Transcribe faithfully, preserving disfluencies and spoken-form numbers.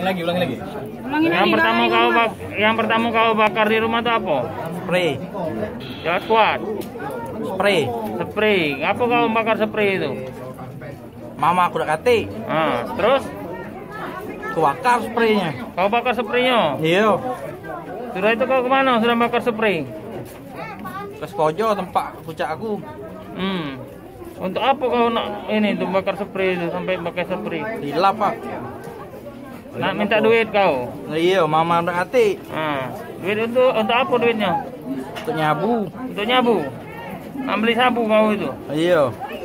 lagi, ulangi lagi. Ulangi Yang lagi, pertama guys. kau bak yang pertama kau bakar di rumah itu apa? Spray. Jangan kuat. Spray. Spray. Apa kau bakar spray itu? Mama aku udah kate. Ah, terus Aku bakar spraynya. kau bakar spraynya. Iya. Sudah itu kau kemana? Sudah bakar spray? Ke Skojo tempat pucak aku. Hmm. Untuk apa kau nak ini tuh bakar spray itu sampai pakai spray? Hilap pak. Nak minta duit kau? Iya, mama udah kate. Ah, duit untuk untuk apa duitnya? Untuk nyabu. Untuk nyabu. Nak beli sabu kau itu. Iya.